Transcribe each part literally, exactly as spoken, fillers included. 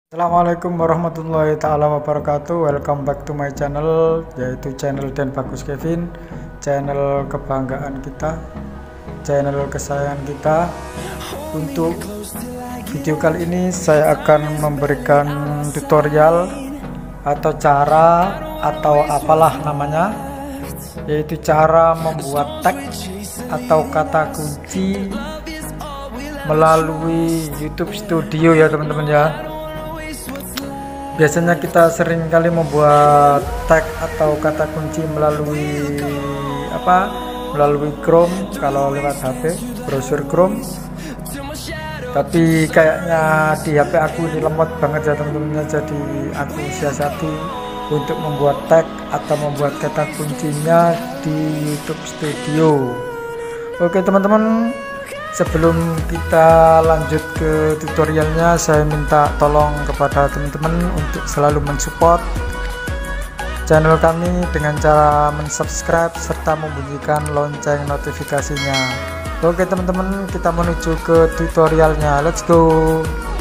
Assalamualaikum warahmatullahi taala wabarakatuh. Welcome back to my channel, yaitu channel Dan Bagus Kevin, channel kebanggaan kita, channel kesayangan kita. Untuk video kali ini saya akan memberikan tutorial atau cara atau apalah namanya, yaitu cara membuat tag atau kata kunci melalui YouTube Studio ya teman-teman ya. Biasanya kita sering kali membuat tag atau kata kunci melalui apa? Melalui Chrome kalau lewat H P, browser Chrome. Tapi kayaknya di H P aku ini lemot banget ya teman-teman, jadi aku siasati untuk membuat tag atau membuat kata kuncinya di YouTube Studio. Oke teman-teman, sebelum kita lanjut ke tutorialnya, saya minta tolong kepada teman-teman untuk selalu mensupport channel kami dengan cara mensubscribe serta membunyikan lonceng notifikasinya. Oke teman-teman, kita menuju ke tutorialnya. Let's go.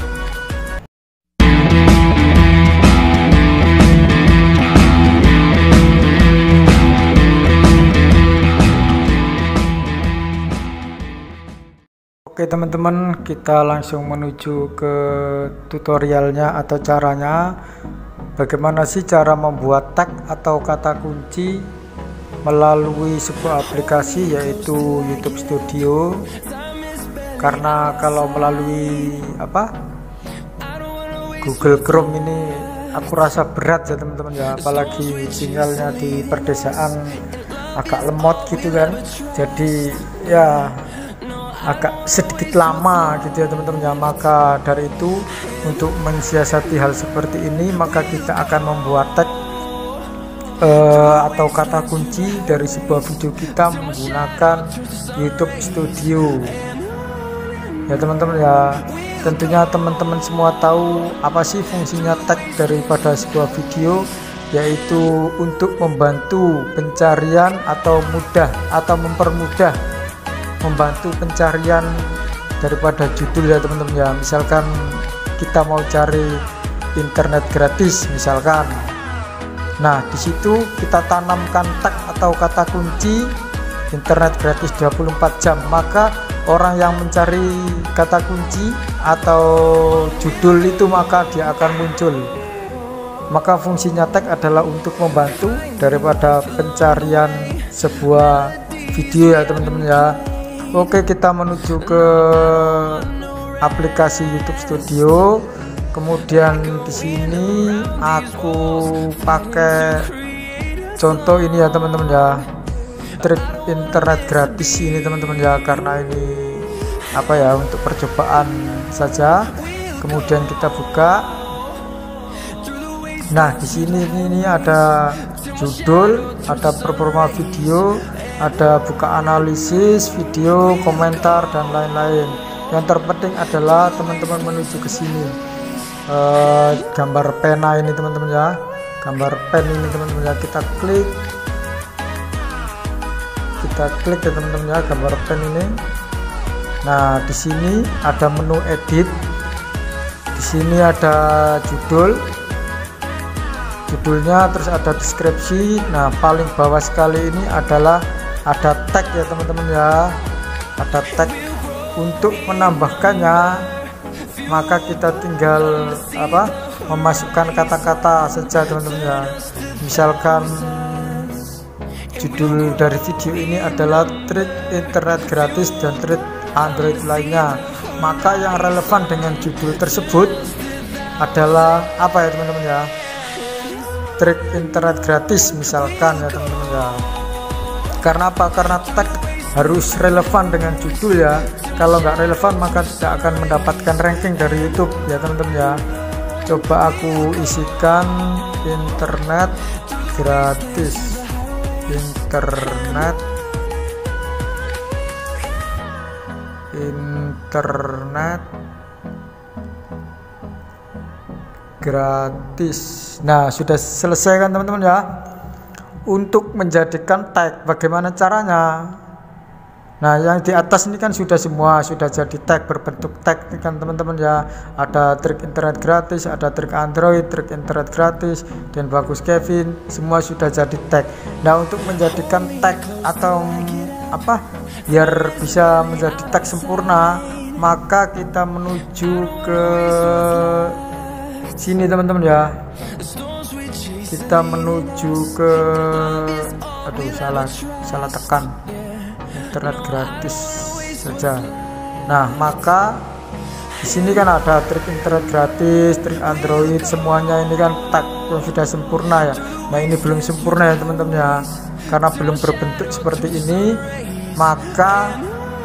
Oke teman-teman, kita langsung menuju ke tutorialnya atau caranya. Bagaimana sih cara membuat tag atau kata kunci melalui sebuah aplikasi, yaitu YouTube Studio. Karena kalau melalui apa Google Chrome ini aku rasa berat ya teman-teman ya, apalagi sinyalnya di perdesaan agak lemot gitu kan, jadi ya agak sedikit lama gitu ya teman-teman ya. Maka dari itu, untuk mensiasati hal seperti ini, maka kita akan membuat tag uh, atau kata kunci dari sebuah video kita menggunakan YouTube Studio ya teman-teman ya. Tentunya teman-teman semua tahu apa sih fungsinya tag daripada sebuah video, yaitu untuk membantu pencarian atau mudah atau mempermudah membantu pencarian daripada judul ya teman-teman ya. Misalkan kita mau cari internet gratis misalkan, nah di situ kita tanamkan tag atau kata kunci internet gratis dua puluh empat jam, maka orang yang mencari kata kunci atau judul itu maka dia akan muncul. Maka fungsinya tag adalah untuk membantu daripada pencarian sebuah video ya teman-teman ya. Oke, kita menuju ke aplikasi YouTube Studio. Kemudian di sini aku pakai contoh ini ya teman-teman ya, trik internet gratis ini teman-teman ya, karena ini apa ya, untuk percobaan saja. Kemudian kita buka. Nah, di sini ini ada judul, ada performa video, ada buka analisis video, komentar dan lain-lain. Yang terpenting adalah teman-teman menuju ke sini, e, gambar pena ini teman-teman ya, gambar pen ini teman-teman ya, kita klik kita klik ya teman-teman ya, gambar pen ini. Nah, di sini ada menu edit, di sini ada judul judulnya, terus ada deskripsi. Nah, paling bawah sekali ini adalah ada tag ya teman-teman ya, ada tag. Untuk menambahkannya, maka kita tinggal apa memasukkan kata-kata saja teman-teman ya. Misalkan judul dari video ini adalah trik internet gratis dan trik Android lainnya, maka yang relevan dengan judul tersebut adalah apa ya teman-teman ya, trik internet gratis misalkan ya teman-teman ya. Karena apa? Karena tag harus relevan dengan judul ya. Kalau nggak relevan maka tidak akan mendapatkan ranking dari YouTube ya teman-teman ya. Coba aku isikan internet gratis, internet internet gratis. Nah, sudah selesai kan teman-teman ya. Untuk menjadikan tag, bagaimana caranya? Nah, yang di atas ini kan sudah semua sudah jadi tag berbentuk tag kan teman-teman ya. Ada trik internet gratis, ada trik Android, trik internet gratis, dan Bagus Kevin, semua sudah jadi tag. Nah, untuk menjadikan tag atau apa biar bisa menjadi tag sempurna, maka kita menuju ke sini teman-teman ya. Kita menuju ke aduh salah salah tekan internet gratis saja. Nah, maka di sini kan ada trik internet gratis, trik Android, semuanya ini kan tag yang sudah sempurna ya. Nah, ini belum sempurna ya teman-teman ya, karena belum berbentuk seperti ini, maka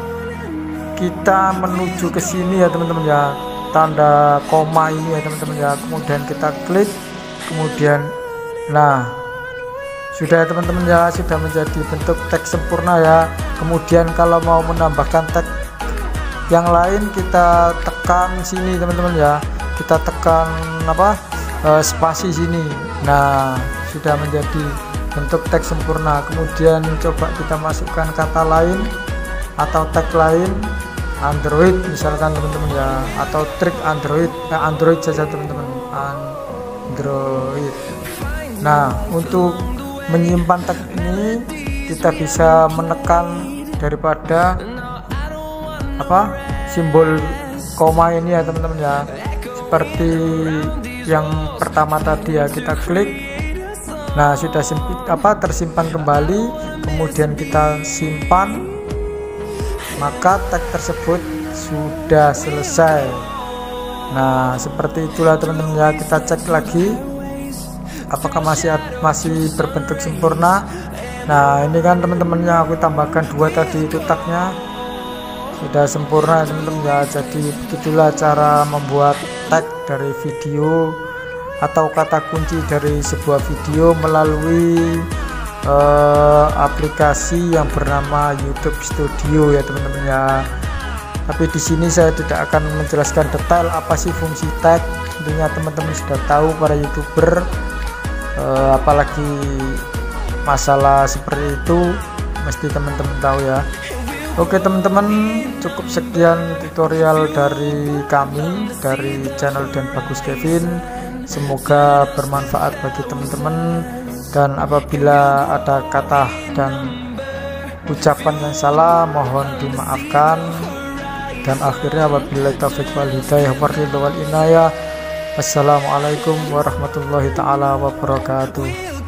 kita menuju ke sini ya teman-teman ya, tanda koma ini ya teman-teman ya, kemudian kita klik, kemudian nah sudah ya teman-teman ya, sudah menjadi bentuk tag sempurna ya. Kemudian kalau mau menambahkan tag yang lain, kita tekan sini teman-teman ya, kita tekan apa e, spasi sini. Nah, sudah menjadi bentuk tag sempurna. Kemudian coba kita masukkan kata lain atau tag lain, Android misalkan teman-teman ya, atau trik Android, eh, Android saja teman-teman, Android. Nah, untuk menyimpan tag ini kita bisa menekan daripada apa simbol koma ini ya teman-teman ya, seperti yang pertama tadi ya, kita klik. Nah, sudah sempit apa tersimpan kembali, kemudian kita simpan, maka tag tersebut sudah selesai. Nah, seperti itulah teman-teman ya. Kita cek lagi apakah masih masih berbentuk sempurna. Nah, ini kan teman-temannya aku tambahkan dua tadi, itu tagnya sudah sempurna teman-teman ya. Jadi begitulah cara membuat tag dari video atau kata kunci dari sebuah video melalui uh, aplikasi yang bernama YouTube Studio ya teman-teman ya. Tapi di sini saya tidak akan menjelaskan detail apa sih fungsi tag. Tentunya teman-teman sudah tahu, para YouTuber Uh, apalagi masalah seperti itu mesti teman-teman tahu ya. Oke teman-teman, cukup sekian tutorial dari kami dari channel Dan Bagus Kevin. Semoga bermanfaat bagi teman-teman, dan apabila ada kata dan ucapan yang salah mohon dimaafkan. Dan akhirnya wabillahi taufiq wal hidayah wal inayah. Assalamualaikum warahmatullahi taala wabarakatuh.